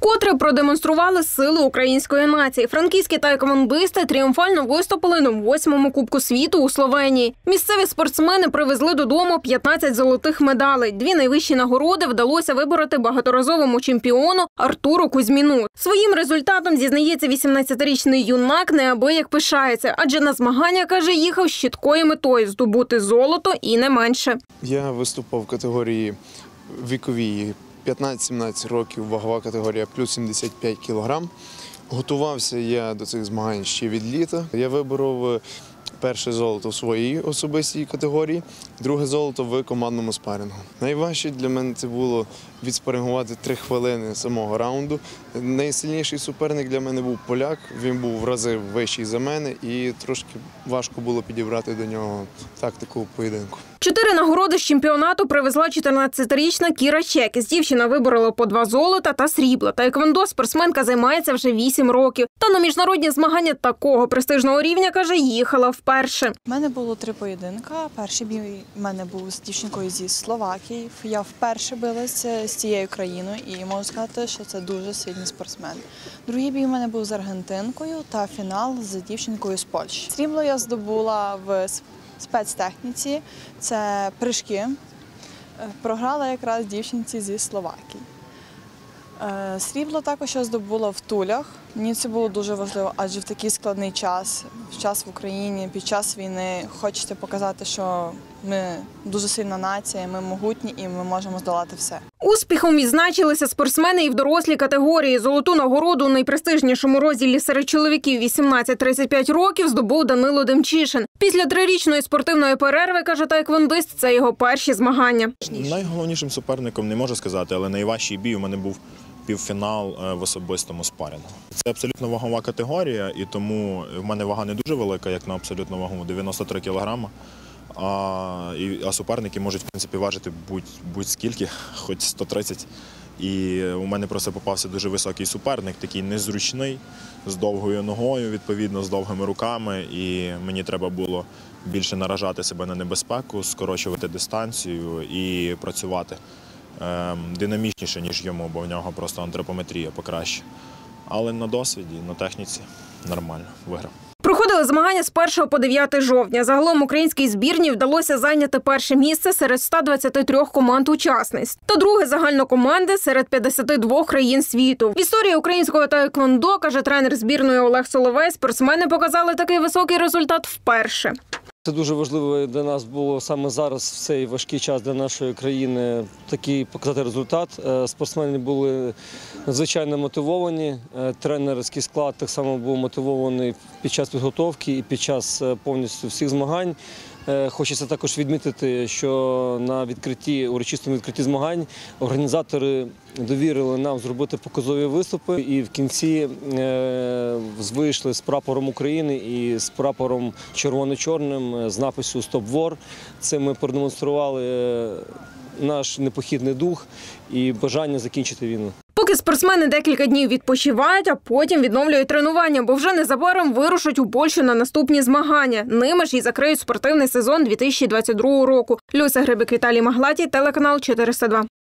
Вкотре продемонстрували силу української нації. Франківські таеквондисти тріумфально виступили на 8-му Кубку світу у Словенії. Місцеві спортсмени привезли додому 15 золотих медалей. Дві найвищі нагороди вдалося вибороти багаторазовому чемпіону Артуру Кузьміну. Своїм результатом, зізнається 18-річний юнак, неабияк пишається. Адже на змагання, каже, їхав з чіткою метою – здобути золото і не менше. Я виступав в категорії віковій 15-17 років, вагова категорія плюс 75 кілограм. Готувався я до цих змагань ще від літа. Я виборов перше золото в своїй особистій категорії, друге золото в командному спарингу. Найважче для мене це було відспарингувати 3 хвилини самого раунду. Найсильніший суперник для мене був поляк, він був в рази вищий за мене і трошки важко було підібрати до нього тактику поєдинку. 4 нагороди з чемпіонату привезла 14-річна Кіра Чекіс. Дівчина виборола по 2 золота та срібла. Таеквондо спортсменка займається вже 8 років. Та на міжнародні змагання такого престижного рівня, каже, їхала вперше. У мене було 3 поєдинка. Перший бій у мене був з дівчинкою зі Словакії. Я вперше билася з цією країною і можу сказати, що це дуже сильний спортсмен. Другий бій у мене був з аргентинкою та фінал з дівчинкою з Польщі. Срібло я здобула в спецтехніці, це прыжки. Програла якраз дівчинці зі Словакії. Срібло також я здобула в тулях. Мені це було дуже важливо, адже в такий складний час, в Україні, під час війни, хочеться показати, що ми дуже сильна нація, ми могутні і ми можемо здолати все. Успіхом відзначилися спортсмени і в дорослій категорії. Золоту нагороду у найпрестижнішому розділі серед чоловіків 18-35 років здобув Данило Демчишин. Після 3-річної спортивної перерви, каже таеквондист, це його перші змагання. Найголовнішим суперником не можу сказати, але найважчий бій у мене був півфінал в особистому спарингу. Це абсолютно вагова категорія, і тому в мене вага не дуже велика, як на абсолютно вагову, 93 кілограма. А суперники можуть, в принципі, важити будь-скільки, хоч 130. І у мене просто попався дуже високий суперник, такий незручний, з довгою ногою, відповідно, з довгими руками. І мені треба було більше наражати себе на небезпеку, скорочувати дистанцію і працювати динамічніше, ніж йому, бо в нього просто антропометрія покраще. Але на досвіді, на техніці нормально виграв. Проходили змагання з 1 по 9 жовтня. Загалом українській збірні вдалося зайняти перше місце серед 123 команд-учасниць та друге загальнокоманди серед 52 країн світу. В історії українського таеквондо, каже тренер збірної Олег Соловей, спортсмени показали такий високий результат вперше. Це дуже важливо для нас було саме зараз, в цей важкий час для нашої країни, такий показати результат. Спортсмени були надзвичайно мотивовані, тренерський склад так само був мотивований під час підготовки і під час повністю всіх змагань. Хочеться також відмітити, що на урочистому відкритті змагань організатори довірили нам зробити показові виступи і в кінці вийшли з прапором України і з прапором червоно-чорним з напису «Stop War». Це ми продемонстрували наш непохитний дух і бажання закінчити війну. Поки спортсмени декілька днів відпочивають, а потім відновлюють тренування, бо вже незабаром вирушать у Польщу на наступні змагання. Ними ж і закриють спортивний сезон 2022 року. Люся Грибик, Віталій Маглатій, телеканал 402.